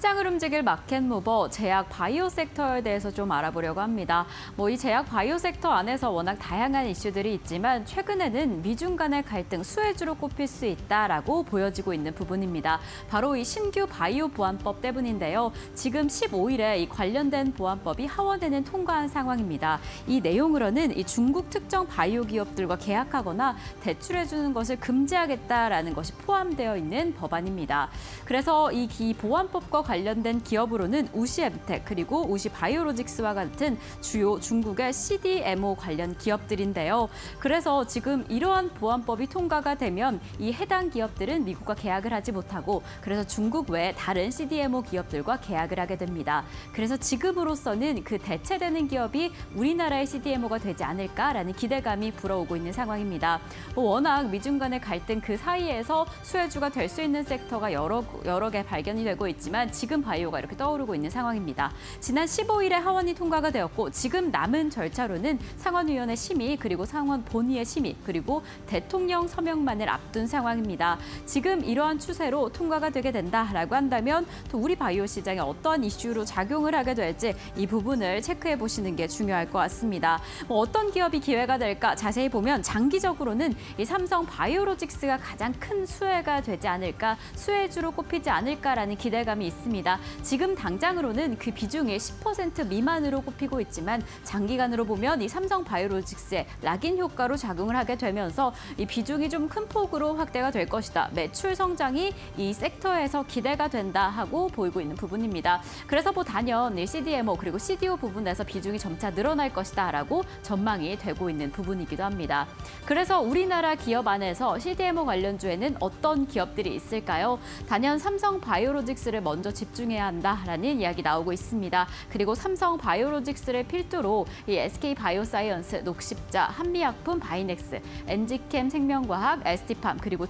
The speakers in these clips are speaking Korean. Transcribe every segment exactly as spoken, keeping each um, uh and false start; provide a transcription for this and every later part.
시장을 움직일 마켓무버 제약 바이오 섹터에 대해서 좀 알아보려고 합니다. 뭐 이 제약 바이오 섹터 안에서 워낙 다양한 이슈들이 있지만 최근에는 미중 간의 갈등 수혜주로 꼽힐 수 있다라고 보여지고 있는 부분입니다. 바로 이 신규 바이오 보안법 때문인데요. 지금 십오 일에 이 관련된 보안법이 하원에는 통과한 상황입니다. 이 내용으로는 이 중국 특정 바이오 기업들과 계약하거나 대출해주는 것을 금지하겠다라는 것이 포함되어 있는 법안입니다. 그래서 이 보안법과 관련된 기업으로는 우시엠텍 그리고 우시바이오로직스와 같은 주요 중국의 씨디엠오 관련 기업들인데요. 그래서 지금 이러한 보안법이 통과가 되면 이 해당 기업들은 미국과 계약을 하지 못하고 그래서 중국 외 다른 씨디엠오 기업들과 계약을 하게 됩니다. 그래서 지금으로서는 그 대체되는 기업이 우리나라의 씨디엠오가 되지 않을까라는 기대감이 불어오고 있는 상황입니다. 뭐 워낙 미중 간의 갈등 그 사이에서 수혜주가 될 수 있는 섹터가 여러, 여러 개 발견이 되고 있지만 지금 바이오가 이렇게 떠오르고 있는 상황입니다. 지난 십오 일에 하원이 통과가 되었고 지금 남은 절차로는 상원의원의 심의 그리고 상원 본회의 심의 그리고 대통령 서명만을 앞둔 상황입니다. 지금 이러한 추세로 통과가 되게 된다라고 한다면 또 우리 바이오 시장에 어떤 이슈로 작용을 하게 될지 이 부분을 체크해 보시는 게 중요할 것 같습니다. 뭐 어떤 기업이 기회가 될까 자세히 보면 장기적으로는 이 삼성 바이오로직스가 가장 큰 수혜가 되지 않을까, 수혜주로 꼽히지 않을까라는 기대감이 있습니다. 지금 당장으로는 그 비중이 십 퍼센트 미만으로 꼽히고 있지만 장기간으로 보면 이 삼성 바이오로직스의 락인 효과로 작용을 하게 되면서 이 비중이 좀 큰 폭으로 확대가 될 것이다. 매출 성장이 이 섹터에서 기대가 된다 하고 보이고 있는 부분입니다. 그래서 뭐 단연 이 씨디엠오 그리고 씨디오 부분에서 비중이 점차 늘어날 것이다라고 전망이 되고 있는 부분이기도 합니다. 그래서 우리나라 기업 안에서 씨디엠오 관련주에는 어떤 기업들이 있을까요? 단연 삼성 바이오로직스를 먼저 집중해야 한다라는 이야기 나오고 있습니다. 그리고 삼성 바이오로직스를 필두로 이 에스케이 바이오사이언스, 녹십자, 한미약품, 바이넥스, 엔지캠 생명과학, 에스티팜 그리고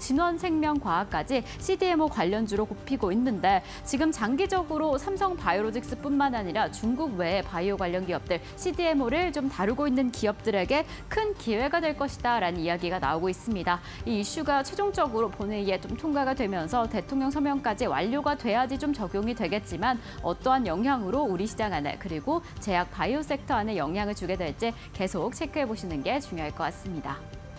진원생명과학까지 씨디엠오 관련주로 꼽히고 있는데 지금 장기적으로 삼성 바이오로직스뿐만 아니라 중국 외의 바이오 관련 기업들, 씨디엠오를 좀 다루고 있는 기업들에게 큰 기회가 될 것이다라는 이야기가 나오고 있습니다. 이 이슈가 최종적으로 본회의에 좀 통과가 되면서 대통령 서명까지 완료가 돼야지 좀 적용이 되겠지만 어떠한 영향으로 우리 시장 안에 그리고 제약 바이오 섹터 안에 영향을 주게 될지 계속 체크해 보시는 게 중요할 것 같습니다.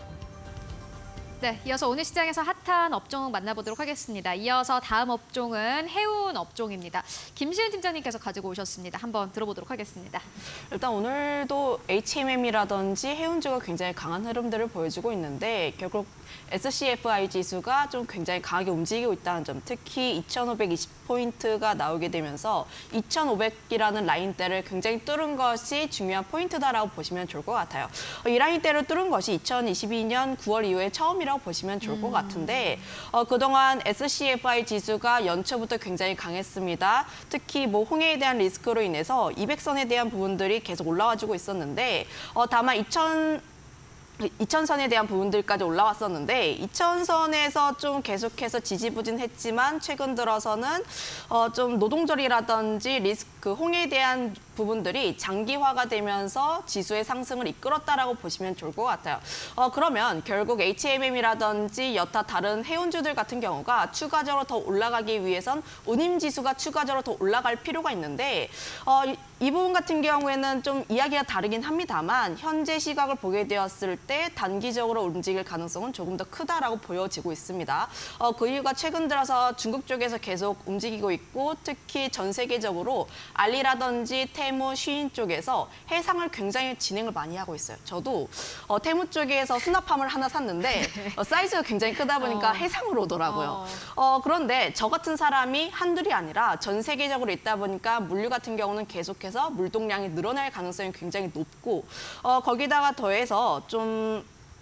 네, 이어서 오늘 시장에서 핫한 업종 만나보도록 하겠습니다. 이어서 다음 업종은 해운 업종입니다. 김시은 팀장님께서 가지고 오셨습니다. 한번 들어보도록 하겠습니다. 일단 오늘도 에이치엠엠이라든지 해운주가 굉장히 강한 흐름들을 보여주고 있는데 결국 에스씨에프아이 지수가 좀 굉장히 강하게 움직이고 있다는 점, 특히 이천오백이십 포인트가 나오게 되면서 이천오백이라는 라인대를 굉장히 뚫은 것이 중요한 포인트다라고 보시면 좋을 것 같아요. 이 라인대를 뚫은 것이 이천이십이 년 구월 이후에 처음이라고 보시면 좋을 것 같은데 어, 그동안 에스씨에프아이 지수가 연초부터 굉장히 강했습니다. 특히 뭐 홍해에 대한 리스크로 인해서 이백 선에 대한 부분들이 계속 올라와주고 있었는데 어, 다만 이천 이천 선에 대한 부분들까지 올라왔었는데 이천 선에서 좀 계속해서 지지부진했지만 최근 들어서는 어, 좀 노동절이라든지 리스크, 홍해에 대한 부분들이 장기화가 되면서 지수의 상승을 이끌었다라고 보시면 좋을 것 같아요. 어, 그러면 결국 에이치엠엠이라든지 여타 다른 해운주들 같은 경우가 추가적으로 더 올라가기 위해선 운임지수가 추가적으로 더 올라갈 필요가 있는데 어, 이, 이 부분 같은 경우에는 좀 이야기가 다르긴 합니다만 현재 시각을 보게 되었을 때 단기적으로 움직일 가능성은 조금 더 크다라고 보여지고 있습니다. 어, 그 이유가 최근 들어서 중국 쪽에서 계속 움직이고 있고 특히 전 세계적으로 알리라든지 테무, 쉬인 쪽에서 해상을 굉장히 진행을 많이 하고 있어요. 저도 어, 테무 쪽에서 수납함을 하나 샀는데 어, 사이즈가 굉장히 크다 보니까 어. 해상으로 오더라고요. 어. 어, 그런데 저 같은 사람이 한둘이 아니라 전 세계적으로 있다 보니까 물류 같은 경우는 계속해서 물동량이 늘어날 가능성이 굉장히 높고 어, 거기다가 더해서 좀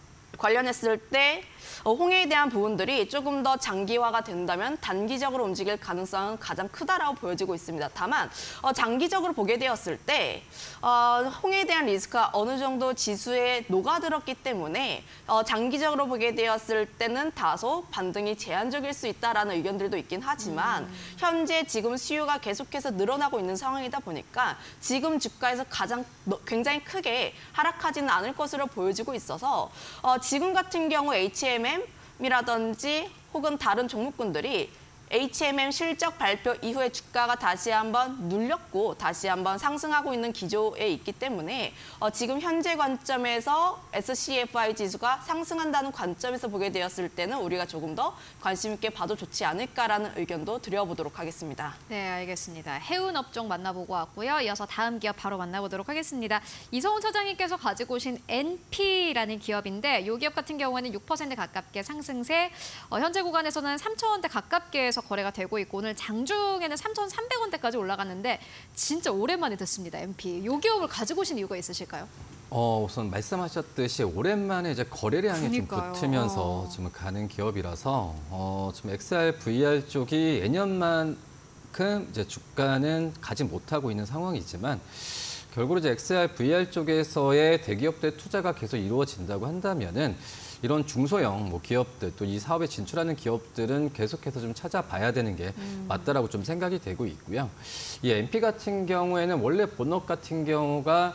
관련했을 때 어, 홍해에 대한 부분들이 조금 더 장기화가 된다면 단기적으로 움직일 가능성은 가장 크다라고 보여지고 있습니다. 다만 어, 장기적으로 보게 되었을 때 어, 홍해에 대한 리스크가 어느 정도 지수에 녹아들었기 때문에 어, 장기적으로 보게 되었을 때는 다소 반등이 제한적일 수 있다라는 의견들도 있긴 하지만 음. 현재 지금 수요가 계속해서 늘어나고 있는 상황이다 보니까 지금 주가에서 가장 굉장히 크게 하락하지는 않을 것으로 보여지고 있어서 어, 지금 같은 경우 에이치엠엠이라든지 혹은 다른 종목군들이 에이치엠엠 실적 발표 이후에 주가가 다시 한번 눌렸고 다시 한번 상승하고 있는 기조에 있기 때문에 어, 지금 현재 관점에서 에스씨에프아이 지수가 상승한다는 관점에서 보게 되었을 때는 우리가 조금 더 관심 있게 봐도 좋지 않을까라는 의견도 드려보도록 하겠습니다. 네, 알겠습니다. 해운 업종 만나보고 왔고요. 이어서 다음 기업 바로 만나보도록 하겠습니다. 이성훈 차장님께서 가지고 오신 엔피라는 기업인데 이 기업 같은 경우에는 육 퍼센트 가깝게 상승세, 어, 현재 구간에서는 삼천 원대 가깝게 해서 거래가 되고 있고 오늘 장중에는 삼천삼백 원대까지 올라갔는데 진짜 오랜만에 듣습니다. 엔피. 이 기업을 가지고 오신 이유가 있으실까요? 어, 우선 말씀하셨듯이 오랜만에 이제 거래량이 그러니까요. 좀 붙으면서 지금 가는 기업이라서 어, 지금 엑스알, 브이알 쪽이 예년만큼 이제 주가는 가지 못하고 있는 상황이지만 결국은 이제 엑스알, 브이알 쪽에서의 대기업들 투자가 계속 이루어진다고 한다면은 이런 중소형 뭐 기업들 또 이 사업에 진출하는 기업들은 계속해서 좀 찾아봐야 되는 게 음. 맞다라고 좀 생각이 되고 있고요. 이 엔피 같은 경우에는 원래 본업 같은 경우가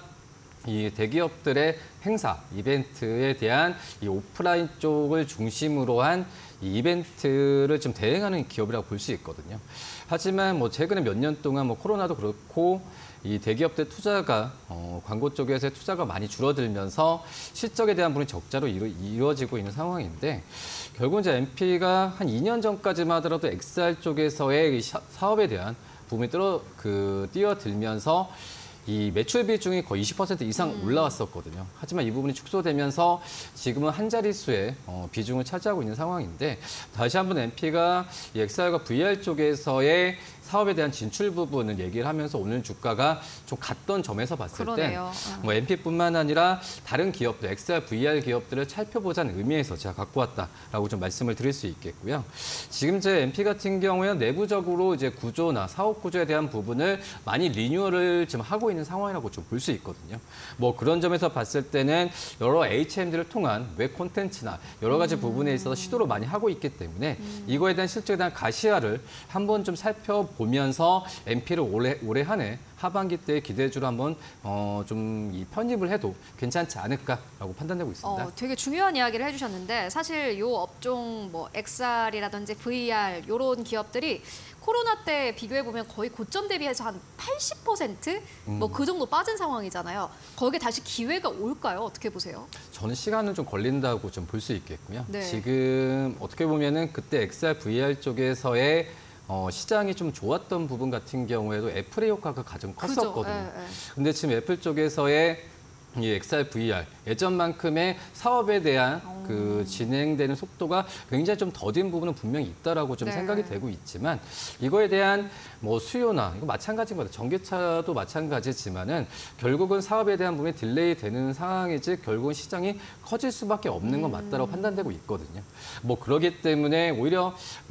이 대기업들의 행사, 이벤트에 대한 이 오프라인 쪽을 중심으로 한 이 이벤트를 좀 대행하는 기업이라고 볼 수 있거든요. 하지만 뭐 최근에 몇 년 동안 뭐 코로나도 그렇고 이 대기업들 투자가 어, 광고 쪽에서의 투자가 많이 줄어들면서 실적에 대한 부분이 적자로 이루, 이루어지고 있는 상황인데 결국 이제 엔피가 한 이 년 전까지만 하더라도 엑스알 쪽에서의 이 사, 사업에 대한 부분이 떨어 그 뛰어들면서 이 매출 비중이 거의 이십 퍼센트 이상 올라왔었거든요. 하지만 이 부분이 축소되면서 지금은 한 자릿수의 어, 비중을 차지하고 있는 상황인데 다시 한번 엔피가 이 엑스알과 브이알 쪽에서의 사업에 대한 진출 부분을 얘기를 하면서 오늘 주가가 좀 갔던 점에서 봤을 그러네요. 때 뭐 엔피뿐만 아니라 다른 기업들, 엑스알, 브이알 기업들을 살펴보자는 의미에서 제가 갖고 왔다라고 좀 말씀을 드릴 수 있겠고요. 지금 제 엔피 같은 경우에는 내부적으로 이제 구조나 사업 구조에 대한 부분을 많이 리뉴얼을 지금 하고 있는 상황이라고 좀 볼 수 있거든요. 뭐 그런 점에서 봤을 때는 여러 에이치엠들을 통한 웹 콘텐츠나 여러 가지 부분에 있어서 시도를 많이 하고 있기 때문에 이거에 대한 실적에 대한 가시화를 한번 좀 살펴 보면서 엔피를 올해 올해 한 해 하반기 때 기대주로 한번 어, 좀 이 편입을 해도 괜찮지 않을까라고 판단되고 있습니다. 어, 되게 중요한 이야기를 해주셨는데 사실 이 업종 뭐 엑스알이라든지 브이알 이런 기업들이 코로나 때 비교해 보면 거의 고점 대비해서 한 팔십 퍼센트 뭐 그 정도 빠진 상황이잖아요. 거기에 다시 기회가 올까요? 어떻게 보세요? 저는 시간은 좀 걸린다고 좀 볼 수 있겠고요. 네. 지금 어떻게 보면은 그때 엑스알, 브이알 쪽에서의 어, 시장이 좀 좋았던 부분 같은 경우에도 애플의 효과가 가장 컸었거든요. 그죠? 예, 예. 근데 지금 애플 쪽에서의 이 엑스알, 브이알 예전만큼의 사업에 대한 그 진행되는 속도가 굉장히 좀 더딘 부분은 분명히 있다라고 좀 네. 생각이 되고 있지만 이거에 대한 뭐 수요나 이거 마찬가지인 것 같아요. 전기차도 마찬가지지만은 결국은 사업에 대한 부분이 딜레이 되는 상황이지 결국은 시장이 커질 수밖에 없는 건 맞다라고 판단되고 있거든요. 뭐 그러기 때문에 오히려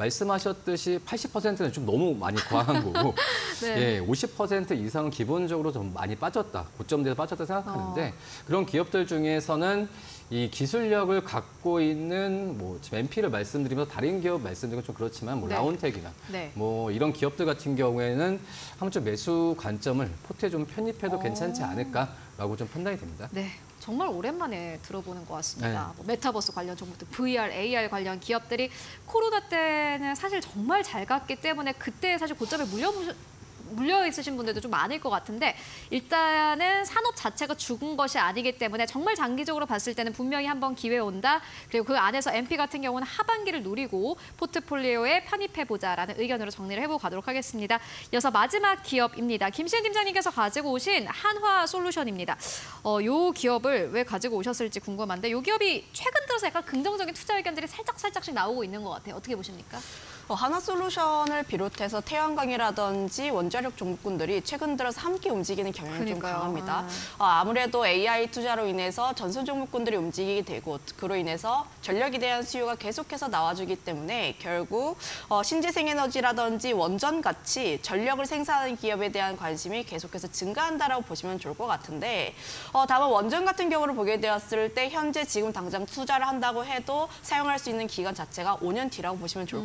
말씀하셨듯이 팔십 퍼센트는 좀 너무 많이 과한 거고 네. 예, 오십 퍼센트 이상은 기본적으로 좀 많이 빠졌다. 고점대에서 빠졌다 생각하는데 어. 그런 기업들 중에서는 이 기술력을 갖고 있는 뭐 지금 엔피를 말씀드리면서 다른 기업 말씀드리면 좀 그렇지만 뭐 네. 라운텍이나 네. 뭐 이런 기업들 같은 경우에는 한 번 좀 매수 관점을 포트에 좀 편입해도 어. 괜찮지 않을까라고 좀 판단이 됩니다. 네, 정말 오랜만에 들어보는 것 같습니다. 네. 뭐 메타버스 관련 종목들, 브이알, 에이알 관련 기업들이 코로나 때는 사실 정말 잘 갔기 때문에 그때 사실 고점에 물려 물려 있으신 분들도 좀 많을 것 같은데 일단은 산업 자체가 죽은 것이 아니기 때문에 정말 장기적으로 봤을 때는 분명히 한번 기회 온다. 그리고 그 안에서 엔피 같은 경우는 하반기를 노리고 포트폴리오에 편입해보자라는 의견으로 정리를 해보고 가도록 하겠습니다. 이어서 마지막 기업입니다. 김시은 팀장님께서 가지고 오신 한화솔루션입니다. 어, 이 기업을 왜 가지고 오셨을지 궁금한데 이 기업이 최근 들어서 약간 긍정적인 투자 의견들이 살짝 살짝씩 나오고 있는 것 같아요. 어떻게 보십니까? 어, 하나솔루션을 비롯해서 태양광이라든지 원자력 종목군들이 최근 들어서 함께 움직이는 경향이 좀 그러니까요. 강합니다. 아. 어, 아무래도 에이아이 투자로 인해서 전선 종목군들이 움직이게 되고 그로 인해서 전력에 대한 수요가 계속해서 나와주기 때문에 결국 어, 신재생에너지라든지 원전 같이 전력을 생산하는 기업에 대한 관심이 계속해서 증가한다라고 보시면 좋을 것 같은데 어, 다만 원전 같은 경우를 보게 되었을 때 현재 지금 당장 투자를 한다고 해도 사용할 수 있는 기간 자체가 오 년 뒤라고 보시면 좋을 것 같고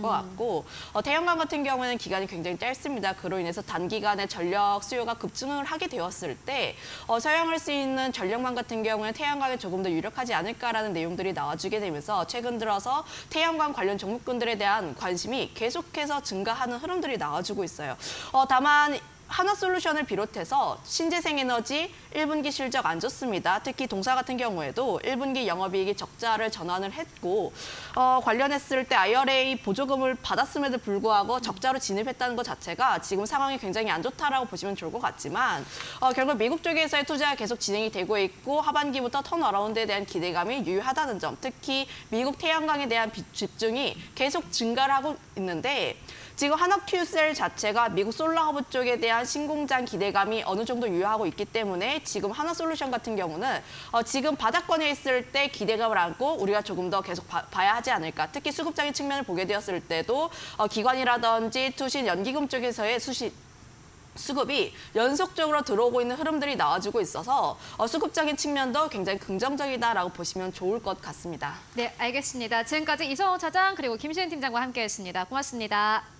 있고 어, 태양광 같은 경우에는 기간이 굉장히 짧습니다. 그로 인해서 단기간에 전력 수요가 급증을 하게 되었을 때 어, 사용할 수 있는 전력망 같은 경우에는 태양광에 조금 더 유력하지 않을까라는 내용들이 나와주게 되면서 최근 들어서 태양광 관련 종목군들에 대한 관심이 계속해서 증가하는 흐름들이 나와주고 있어요. 어, 다만 하나솔루션을 비롯해서 신재생에너지 일 분기 실적 안 좋습니다. 특히 동사 같은 경우에도 일 분기 영업이익이 적자를 전환을 했고 어, 관련했을 때 아이알에이 보조금을 받았음에도 불구하고 적자로 진입했다는 것 자체가 지금 상황이 굉장히 안 좋다라고 보시면 좋을 것 같지만 어, 결국 미국 쪽에서의 투자가 계속 진행이 되고 있고 하반기부터 턴어라운드에 대한 기대감이 유효하다는 점, 특히 미국 태양광에 대한 집중이 계속 증가를 하고 있는데 지금 한화큐셀 자체가 미국 솔라허브 쪽에 대한 신공장 기대감이 어느 정도 유효하고 있기 때문에 지금 하나솔루션 같은 경우는 어, 지금 바닥권에 있을 때 기대감을 안고 우리가 조금 더 계속 봐, 봐야 하지 않을까. 특히 수급적인 측면을 보게 되었을 때도 어, 기관이라든지 투신, 연기금 쪽에서의 수시 수급이 연속적으로 들어오고 있는 흐름들이 나와주고 있어서 어, 수급적인 측면도 굉장히 긍정적이다라고 보시면 좋을 것 같습니다. 네, 알겠습니다. 지금까지 이성호 차장 그리고 김시은 팀장과 함께했습니다. 고맙습니다.